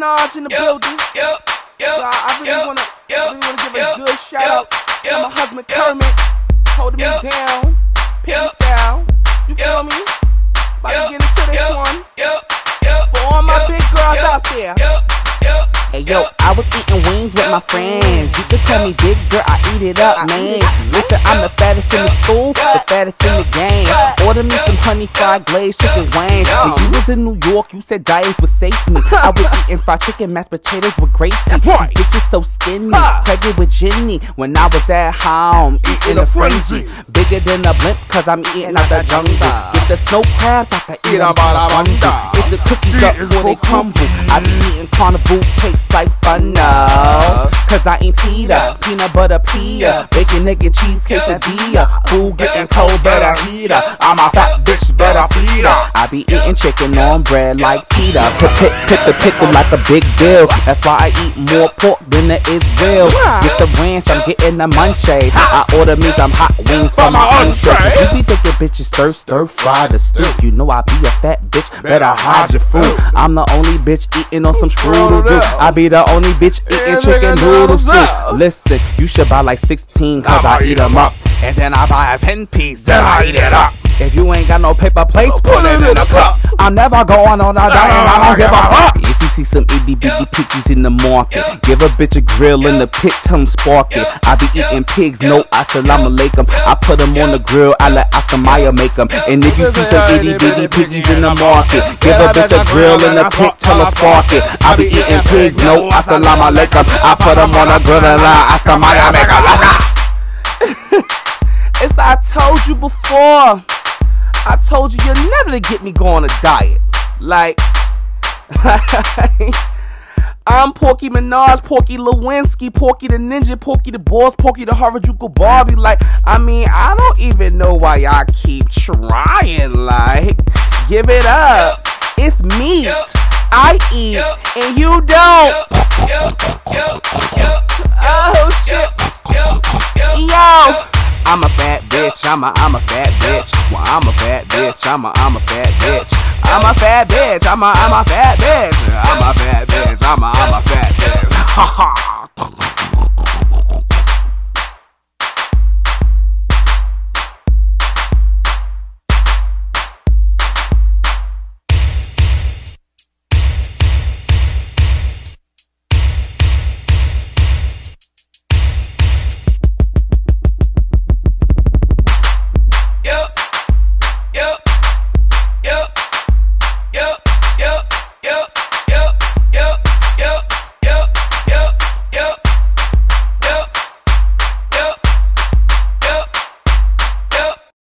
Minaj in the building. So I really wanna give a good shout out to my husband Kermit, holding me down, pimp style. You feel me? About to get into this one. For all my big girls out there. Hey yo, I was eating wings with my friends. You can call me big girl, I eat it up, man. Listen, I'm the fattest in the school, the fattest in the game. Order me some honey fried glazed chicken wings. When you was in New York, you said diets would save me. I was eating fried chicken, mashed potatoes with gravy. These bitches so skinny, pregnant with Jenny. When I was at home, eating a frenzy. Bigger than a blimp, cause I'm eating out the jungle. Get the snow crabs, I can eat them by the bundle. If the cookies up before they crumble, I be eating carnival cakes like fun now. Cause I ain't Peter, peanut butter pea, bacon, egg, and cheesecake tortilla. Food getting cold, better heat her. I'm a fat bitch, better feed her. I be eating chicken on bread like Peter. Put the pickle like a big deal. That's why I eat more pork than there is real. Get the ranch, I'm getting the munchie. I order me some hot wings for my entree. You be thinking bitches stir fry the stew. You know I be a fat bitch, better hide your food. I'm the only bitch eating on some screw-doo-doo. I be the only bitch eating chicken noodle soup. Listen, you should buy like 16 cause I eat them up. And then I buy a 10-piece, then I eat it up. If you ain't got no paper plates, put it in a cup. I'm never going on a diet, I don't give a fuck. If you see some itty bitty pickies in the market, give a bitch a grill in the pit, tell them spark it. I be eating pigs, no assalamu alaikum. I put them on the grill, I let Oscar Mayer make them. And if you see some itty bitty piggies in the market, give a bitch a grill in the pit, tell them spark it. I be eating pigs, no assalamu alaikum. I put them on the grill and let Oscar Mayer make them. As I told you before, I told you you'll never get me going on a diet. Like I'm Porky Minaj, Porky Lewinsky, Porky the Ninja, Porky the Boss, Porky the Harajuku Barbie. Like, I mean, I don't even know why y'all keep trying. Like, give it up. It's meat. I eat and you don't. Oh shit. Yo. I'm a fat bitch, I'm a fat bitch. Well, I'm a fat bitch, I'm a fat bitch. I'm a fat bitch, I'm a fat bitch. I'm a fat bitch, I'm a fat bitch. Ha ha.